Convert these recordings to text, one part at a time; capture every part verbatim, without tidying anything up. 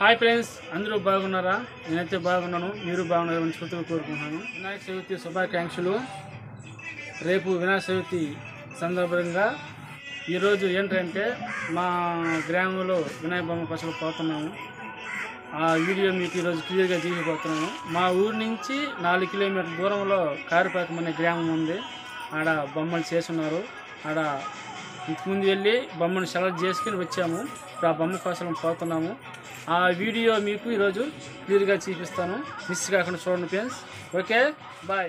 Hi friends, అందరూ బాగున్నారా? నేనైతే బాగున్నాను, మీరు బాగున్నారని స్ఫూర్తిగా కోరుకుంటున్నాను. వినాయక చవితి శుభాకాంక్షలు. రేపు వినాయక చవితి సందర్భంగా ఈరోజు ఏంటంటే మా గ్రామంలో వినాయక బొమ్మ కోసం పోతున్నాము. ఆ వీడియో మీకు ఈరోజు క్లియర్గా తీసిపోతున్నాను. మా ఊరి నుంచి నాలుగు కిలోమీటర్ల దూరంలో కారుపాకం అనే గ్రామం ఉంది. ఆడ బొమ్మలు చేస్తున్నారు. ఆడ ఇంతకుముందు వెళ్ళి బొమ్మను సెలెక్ట్ చేసుకుని వచ్చాము. ఇప్పుడు ఆ బొమ్మ కోసం పోతున్నాము. ఆ వీడియో మీకు ఈరోజు క్లియర్గా చూపిస్తాను. మిస్ కాకుండా చూడండి ఫ్రెండ్స్. Okay, bye.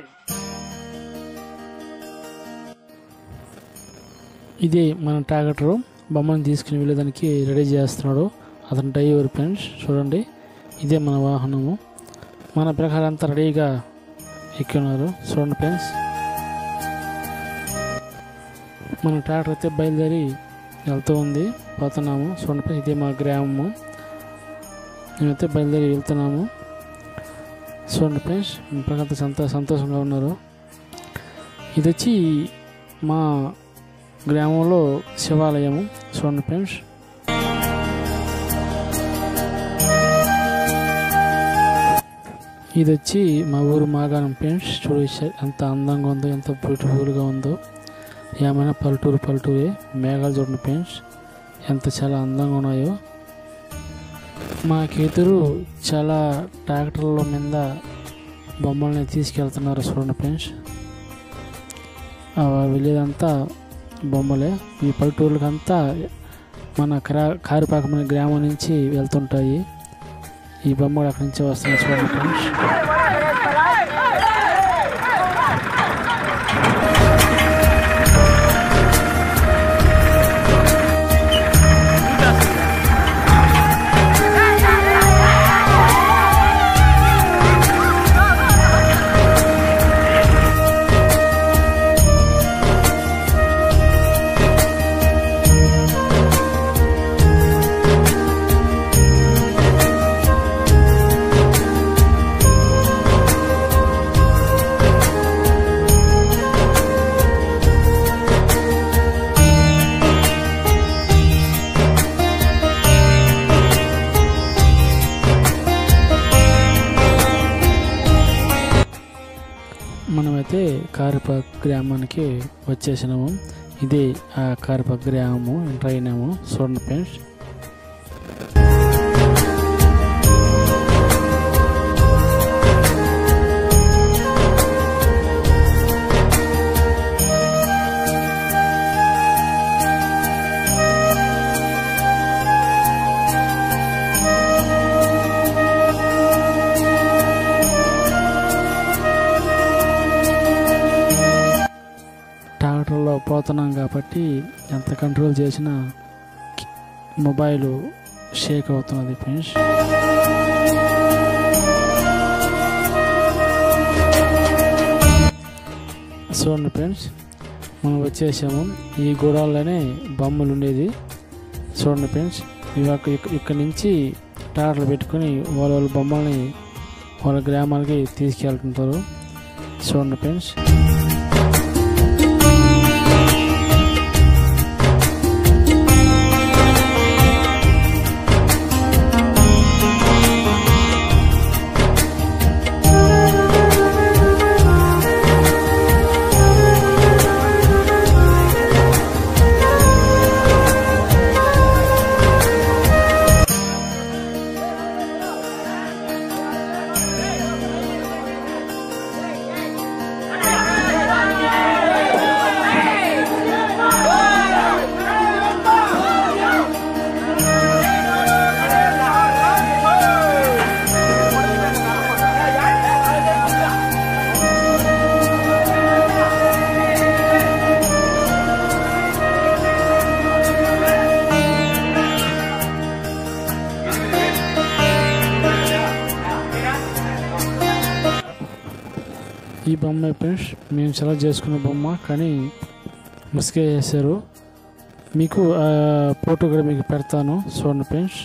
ఇది మన ట్రాక్టర్ బొమ్మను తీసుకుని వెళ్ళేదానికి రెడీ చేస్తున్నాడు. అతను డ్రైవర్ ఫ్రెండ్స్. చూడండి, ఇదే మన వాహనము. మన ప్రకారం అంతా రెడీగా ఎక్కిన్నారు. చూడండి ఫ్రెండ్స్, మన ట్రాక్టర్ అయితే బయలుదేరి వెళ్తూ ఉంది, పోతున్నాము. చూడండి ఫ్రెండ్స్, ఇదే మా గ్రామము. మేమైతే బయలుదేరి వెళ్తున్నాము. చూడండి ఫ్రెండ్స్, ప్రకారం సంతో సంతోషంగా ఉన్నారు. ఇది వచ్చి మా గ్రామంలో శివాలయము. చూడండి ఫ్రెండ్స్, ఇది వచ్చి మా ఊరు మాగాణం ఫ్రెండ్స్. చూడండి ఎంత అందంగా ఉందో, ఎంత బ్యూటిఫుల్గా ఉందో. ఏమైనా పల్లెటూరు పల్లెటూరే. మేఘాలు చూడండి ఫ్రెండ్స్, ఎంత చాలా అందంగా ఉన్నాయో. మాకెదురు చాలా ట్రాక్టర్ల మీద బొమ్మల్ని తీసుకెళ్తున్నారు. చూడండి ఫ్రెండ్స్, వెళ్ళేదంతా బొమ్మలే. ఈ పల్లెటూర్లకంతా మన కరా కారుపాకం అనే గ్రామం నుంచి వెళ్తుంటాయి. ఈ బొమ్మలు అక్కడి నుంచి వస్తున్నాయి. చూడండి ఫ్రెండ్స్, మనమైతే కారుపాక గ్రామానికి వచ్చేసినాము. ఇది ఆ కారుపాక గ్రామము, ఎంటర్ అయినాము. చూడండి ఫ్రెండ్స్, ట్రాక్టర్లో పోతున్నాం కాబట్టి ఎంత కంట్రోల్ చేసినా మొబైల్ షేక్ అవుతున్నది ఫ్రెండ్స్. చూడండి ఫ్రెండ్స్, మనం వచ్చేసాము. ఈ గూడాల్లోనే బొమ్మలు ఉండేది. చూడండి ఫ్రెండ్స్, ఇవి ఇక్కడ నుంచి ట్రాక్టర్లు పెట్టుకొని వాళ్ళ వాళ్ళ బొమ్మల్ని వాళ్ళ గ్రామాలకి తీసుకెళ్తుంటారు. చూడండి ఫ్రెండ్స్, ఈ బొమ్మ ఫ్రెండ్స్ మేము సెలెక్ట్ చేసుకున్న బొమ్మ, కానీ మిస్గా చేశారు. మీకు ఫోటో కూడా మీకు పెడతాను. చూడండి ఫ్రెండ్స్,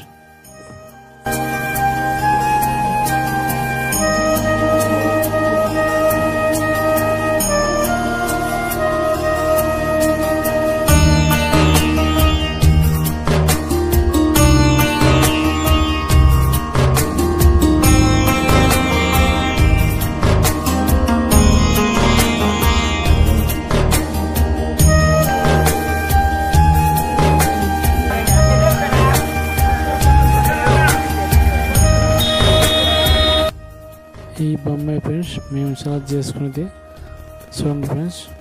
ఈ బొమ్మాయి ఫ్రెండ్స్ మేము సెలెక్ట్ చేసుకున్నది చూడండి ఫ్రెండ్స్.